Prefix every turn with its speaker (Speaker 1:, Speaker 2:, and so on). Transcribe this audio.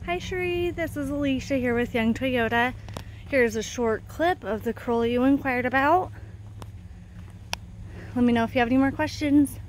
Speaker 1: Hi Cherie, this is Alicia here with Young Toyota. Here's a short clip of the Corolla you inquired about. Let me know if you have any more questions.